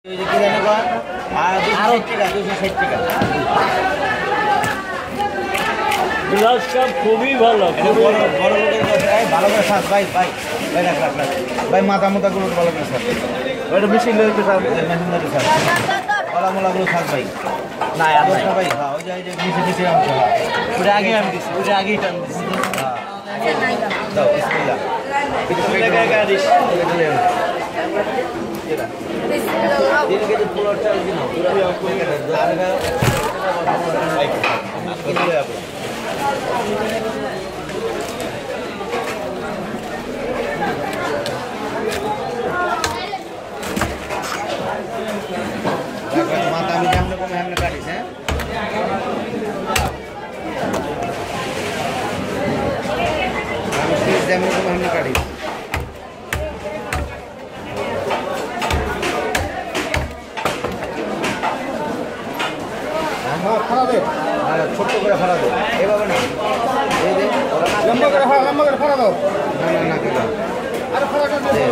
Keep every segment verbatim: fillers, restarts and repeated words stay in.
খুবই ভালো ভালো করে সাজ ভাই ভাই ভাই রাখ রাখ রাখ ভাই মাথা মোতাগুলো ভালো করে সাজ ওইটা মেশিন লোক সাজ মেশিন লোক সাজ কলা মোলাগুলো সাজ ভাই না ভাই হ্যাঁ ওই যে ওই যে নিচে নিচে অংশ ওটা আগে আমি দিচ্ছি ওটা আগেই টান দিচ্ছি দাও বিসমিল্লাহ বিসমিল্লাহ গায়ে দিস দিন কে তো পুরো চাল দিন পুরো আরেগা ভাই কোথায় আপনি माता में हमने को हमने काटी है हम इस जमीन को हमने काटी हां खड़ा दे हां छोटो করে खड़ा दो ए बाबा ना दे दे लंबा করে हां लंबा করে खड़ा दो ना ना ना केला अरे खड़ा कर दे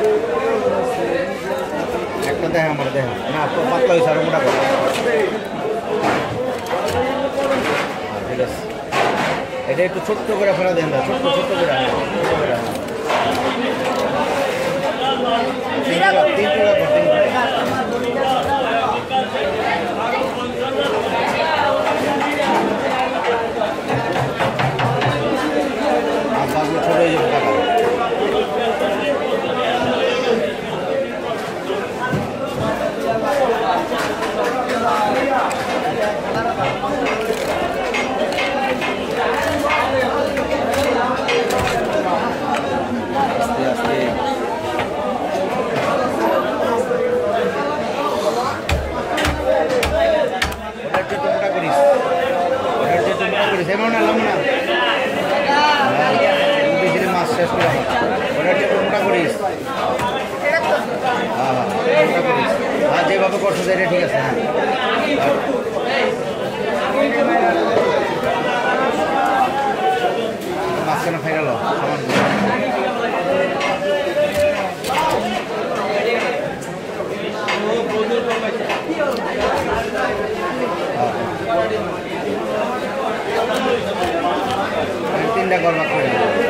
একটা দেখ আমার দেখ না তো পাতলা হইছে আর মোটা করে ঠিক আছে এটা একটু ছোট করে ফেলা দেন না ছোট ছোট করে তিন টাকা তিন টাকা তিন টাকা আর বাবু ছোট হয়ে যাবে টাকা যেভাবে করছো সেটা ঠিক আছে হ্যাঁ মাঝখানে ফাইনাল সমান তিনটা গরমা করে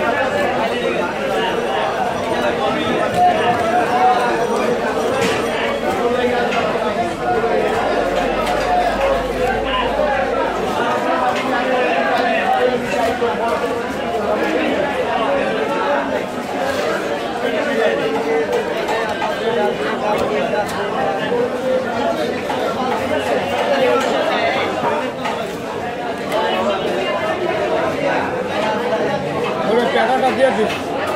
টাকাটা দিয়ে দিস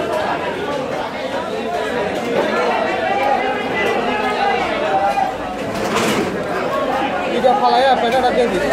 এটা ফালাইয়া টাকাটা দিয়ে দিস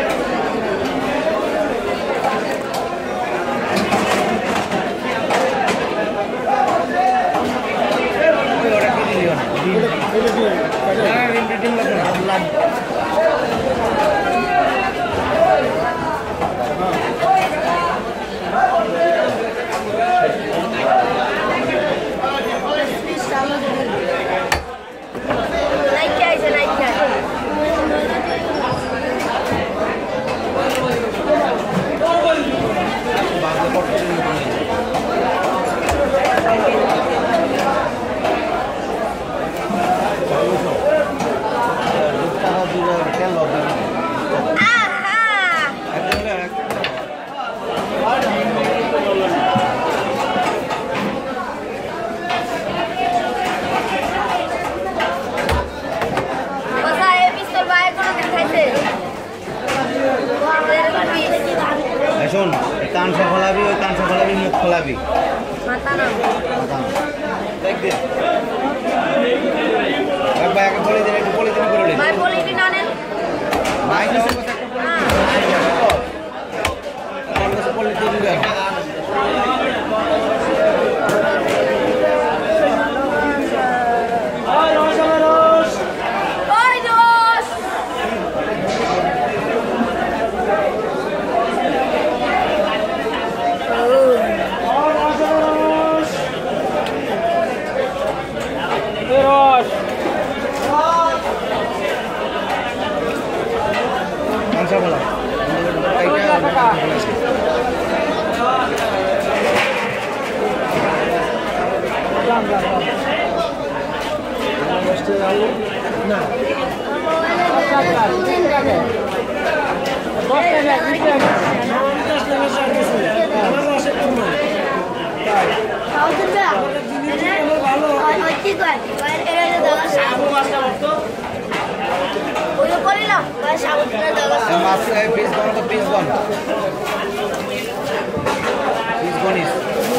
শোন কানসা খোলাবি ওই কানসা খোলাবি মুখ খোলাবি মাথা না মাথা দেখ দে ভাই আগে বলে দিন একটু বলে দিন করে দিন ভাই বলে দিন আনেন ভাই কিছু কথা হ্যাঁ আর কিছু বলে দিন না পিস বন তো পিস বন পিস বনিস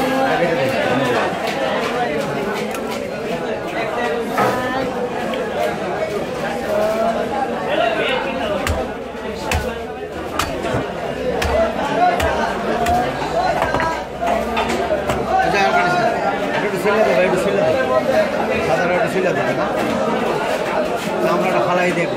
আমরা খালাই দেখব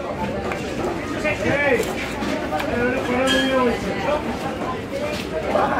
Hey!